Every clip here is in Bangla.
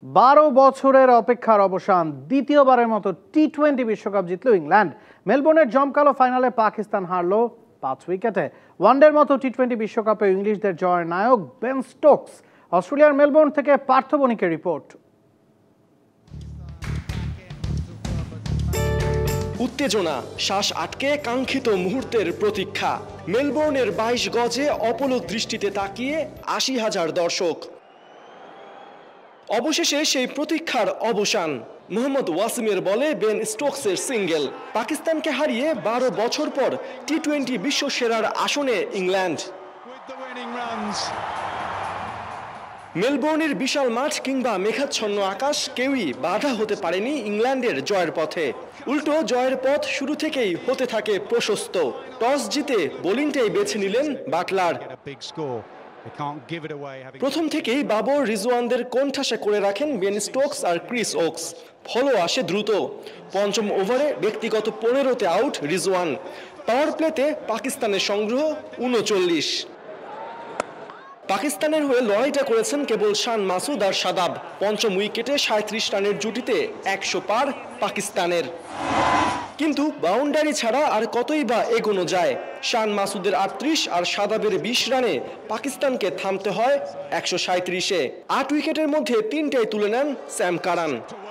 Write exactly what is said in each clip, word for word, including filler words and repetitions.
বারো বছরের অপেক্ষার অবসান, দ্বিতীয়বারের মতো টি টোয়েন্টি বিশ্বকাপ জিতল ইংল্যান্ড। মেলবোর্নের জমকালো ফাইনালে পাকিস্তান হারল পাঁচ উইকেটে। ওয়ানডের মতো টি টোয়েন্টি বিশ্বকাপে ইংলিশদের জয়ের নায়ক বেন স্টোকস। অস্ট্রেলিয়ার মেলবোর্ন থেকে পার্থ বণিকের রিপোর্ট। উত্তেজনা, শ্বাস আটকে কাঙ্ক্ষিত মুহূর্তের প্রতীক্ষা। মেলবোর্নের বাইশ গজে অপলক দৃষ্টিতে তাকিয়ে আশি হাজার দর্শক। অবশেষে সেই প্রতীক্ষার অবসান। মোহাম্মদ ওয়াসিমের বলে বেন স্টোকসের সিঙ্গেল। পাকিস্তানকে হারিয়ে বারো বছর পর টি টোয়েন্টি বিশ্ব সেরার আসনে ইংল্যান্ড। মেলবোর্নের বিশাল মাঠ কিংবা মেঘাচ্ছন্ন আকাশ কেউই বাধা হতে পারেনি ইংল্যান্ডের জয়ের পথে। উল্টো জয়ের পথ শুরু থেকেই হতে থাকে প্রশস্ত। টস জিতে বোলিংটাই বেছে নিলেন বাটলার। প্রথম থেকেই বাবর রিজওয়ানদের কোণঠাসা করে রাখেন বেন স্টোকস আর ক্রিস ওকস। ফলও আসে দ্রুত। পঞ্চম ওভারে ব্যক্তিগত পনেরোতে আউট রিজওয়ান। পাওয়ার প্লেতে পাকিস্তানের সংগ্রহ উনচল্লিশ। পাকিস্তানের হয়ে লড়াইটা করেছেন কেবল শান মাসুদ আর শাদাব। পঞ্চম উইকেটে সাঁত্রিশ রানের জুটিতে একশো পার পাকিস্তানের। কিন্তু বাউন্ডারি ছাড়া আর কতই বা এগোনো যায়। শান মাসুদের আটত্রিশ আর শাদাবের বিশ রানে পাকিস্তানকে থামতে হয় একশো সাঁত্রিশে। আট উইকেটের মধ্যে তিনটাই তুলে নেন স্যাম কারান।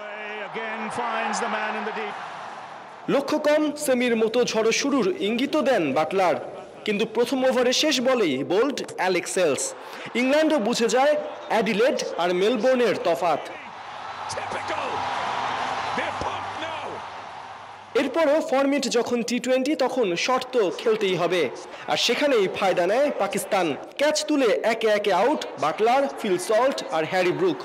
লক্ষ্য কম সেমির মতো ঝড়ো শুরুর ইঙ্গিত দেন বাটলার, কিন্তু প্রথম ওভারে শেষ বলেই বোল্ড অ্যালেক্স সেলস। ইংল্যান্ডও বুঝে যায় অ্যাডিলেড আর মেলবোর্নের তফাত। এরপরও ফরম্যাট যখন টি টোয়েন্টি তখন শর্ত খেলতেই হবে, আর সেখানেই ফায়দা নেয় পাকিস্তান। ক্যাচ তুলে একে একে আউট বাটলার, ফিল সল্ট আর হ্যারি ব্রুক।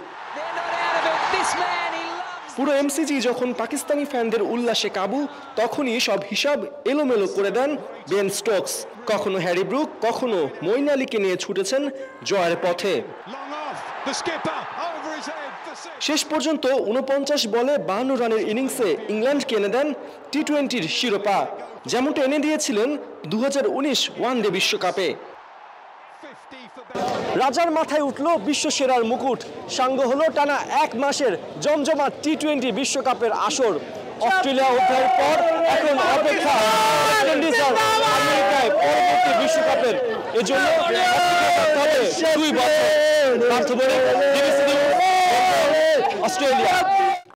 পুরো এমসিজি যখন পাকিস্তানি ফ্যানদের উল্লাসে কাবু, তখনই সব হিসাব এলোমেলো করে দেন বেন স্টোকস। কখনো হ্যারি ব্রুক, কখনো মঈন আলীকে নিয়ে ছুটেছেন জয়ের পথে। শেষ পর্যন্ত উনপঞ্চাশ বলে বাহান্ন রানের ইনিংসে ইংল্যান্ডকে এনে দেন টি টোয়েন্টির শিরোপা, যেমনটা এনে দিয়েছিলেন দু হাজার উনিশ ওয়ানডে বিশ্বকাপে। রাজার মাথায় উঠল বিশ্ব সেরার মুকুট। সাঙ্গ হলো টানা এক মাসের জমজমাট টি টোয়েন্টি বিশ্বকাপের আসর। অস্ট্রেলিয়া অধ্যায়ের পর এখন অপেক্ষা আমেরিকায় পরবর্তী বিশ্বকাপের। এজন্য দুই বছর অস্ট্রেলিয়া।